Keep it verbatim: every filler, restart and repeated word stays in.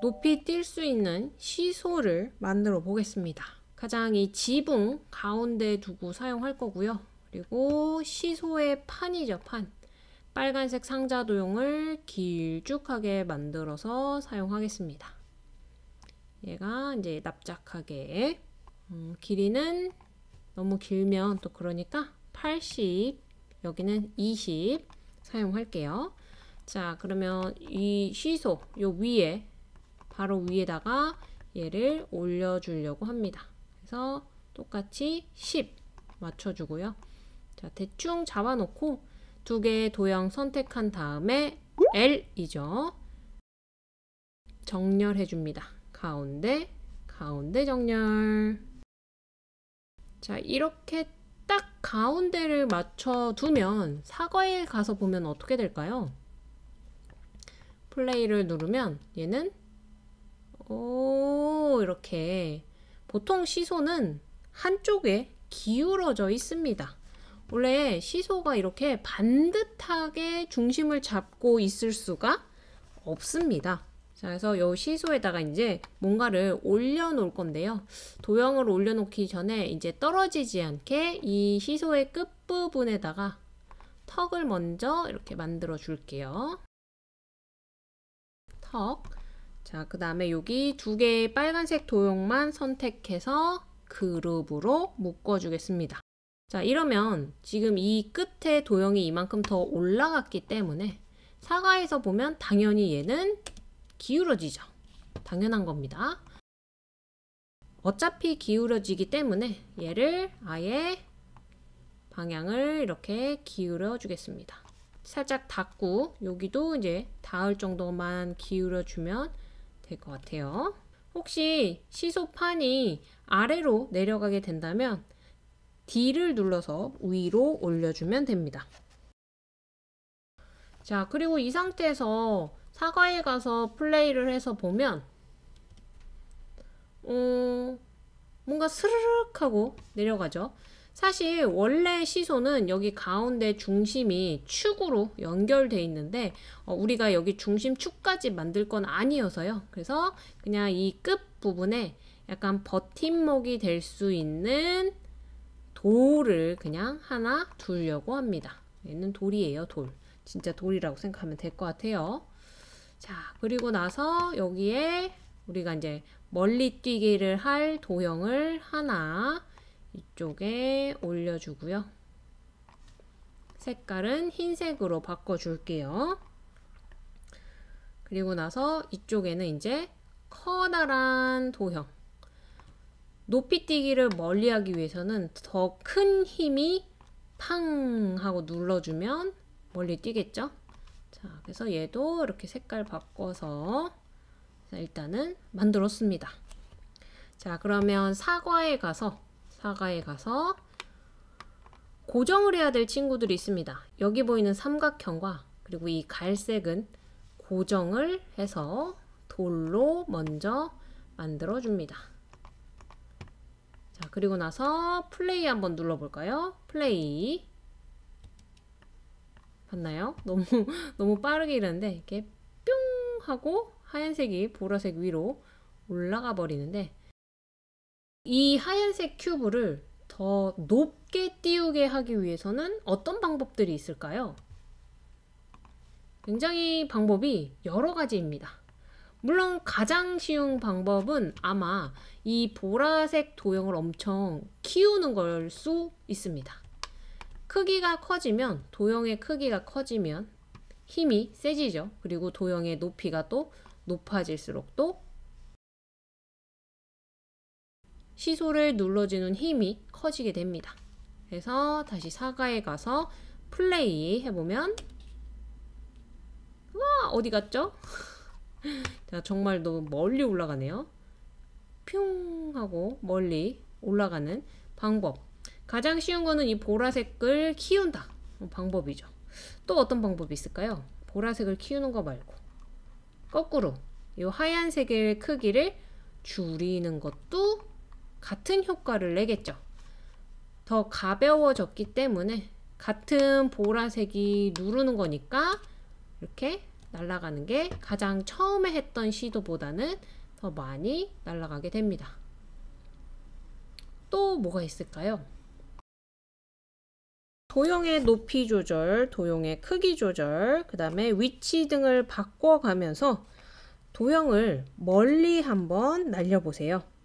높이 뛸 수 있는 시소를 만들어 보겠습니다. 가장 이 지붕 가운데 두고 사용할 거고요. 그리고 시소의 판이죠, 판. 빨간색 상자 도형을 길쭉하게 만들어서 사용하겠습니다. 얘가 이제 납작하게, 음, 길이는 너무 길면 또 그러니까 팔십, 여기는 이십 사용할게요. 자, 그러면 이 시소 요 위에, 바로 위에다가 얘를 올려주려고 합니다. 그래서 똑같이 십 맞춰주고요. 자, 대충 잡아놓고 두 개의 도형 선택한 다음에 L이죠. 정렬해줍니다. 가운데, 가운데 정렬. 자, 이렇게 딱 가운데를 맞춰두면 사과에 가서 보면 어떻게 될까요? 플레이를 누르면 얘는 오, 이렇게, 보통 시소는 한쪽에 기울어져 있습니다. 원래 시소가 이렇게 반듯하게 중심을 잡고 있을 수가 없습니다. 자, 그래서 이 시소에다가 이제 뭔가를 올려 놓을 건데요. 도형을 올려놓기 전에 이제 떨어지지 않게 이 시소의 끝부분에다가 턱을 먼저 이렇게 만들어 줄게요. 턱. 자, 그 다음에 여기 두 개의 빨간색 도형만 선택해서 그룹으로 묶어주겠습니다. 자, 이러면 지금 이 끝에 도형이 이만큼 더 올라갔기 때문에 사과에서 보면 당연히 얘는 기울어지죠. 당연한 겁니다. 어차피 기울어지기 때문에 얘를 아예 방향을 이렇게 기울여 주겠습니다. 살짝 닫고 여기도 이제 닿을 정도만 기울여 주면 될 것 같아요. 혹시 시소판이 아래로 내려가게 된다면 D를 눌러서 위로 올려주면 됩니다. 자, 그리고 이 상태에서 사과에 가서 플레이를 해서 보면 어, 뭔가 스르륵 하고 내려가죠. 사실 원래 시소는 여기 가운데 중심이 축으로 연결되어 있는데 어, 우리가 여기 중심 축까지 만들 건 아니어서요. 그래서 그냥 이 끝 부분에 약간 버팀목이 될 수 있는 돌을 그냥 하나 두려고 합니다. 얘는 돌이에요, 돌. 진짜 돌이라고 생각하면 될 것 같아요. 자, 그리고 나서 여기에 우리가 이제 멀리 뛰기를 할 도형을 하나 이쪽에 올려주고요. 색깔은 흰색으로 바꿔줄게요. 그리고 나서 이쪽에는 이제 커다란 도형. 높이 뛰기를 멀리 하기 위해서는 더 큰 힘이 팡 하고 눌러주면 멀리 뛰겠죠? 자, 그래서 얘도 이렇게 색깔 바꿔서 일단은 만들었습니다. 자, 그러면 사과에 가서 사과에 가서 고정을 해야 될 친구들이 있습니다. 여기 보이는 삼각형과 그리고 이 갈색은 고정을 해서 돌로 먼저 만들어 줍니다. 자, 그리고 나서 플레이 한번 눌러볼까요? 플레이. 봤나요? 너무 너무 빠르게 이러는데 이렇게 뿅 하고 하얀색이 보라색 위로 올라가 버리는데, 이 하얀색 큐브를 더 높게 띄우게 하기 위해서는 어떤 방법들이 있을까요? 굉장히 방법이 여러 가지입니다. 물론 가장 쉬운 방법은 아마 이 보라색 도형을 엄청 키우는 걸 수 있습니다. 크기가 커지면, 도형의 크기가 커지면 힘이 세지죠. 그리고 도형의 높이가 또 높아질수록 또 시소를 눌러주는 힘이 커지게 됩니다. 그래서 다시 사과에 가서 플레이 해보면, 와, 어디 갔죠? 자, 정말 너무 멀리 올라가네요. 뿅 하고 멀리 올라가는 방법. 가장 쉬운 거는 이 보라색을 키운다 방법이죠. 또 어떤 방법이 있을까요? 보라색을 키우는 거 말고 거꾸로 이 하얀색의 크기를 줄이는 것도 같은 효과를 내겠죠. 더 가벼워졌기 때문에 같은 보라색이 누르는 거니까 이렇게 날아가는 게 가장 처음에 했던 시도보다는 더 많이 날아가게 됩니다. 또 뭐가 있을까요? 도형의 높이 조절, 도형의 크기 조절, 그 다음에 위치 등을 바꿔가면서 도형을 멀리 한번 날려보세요.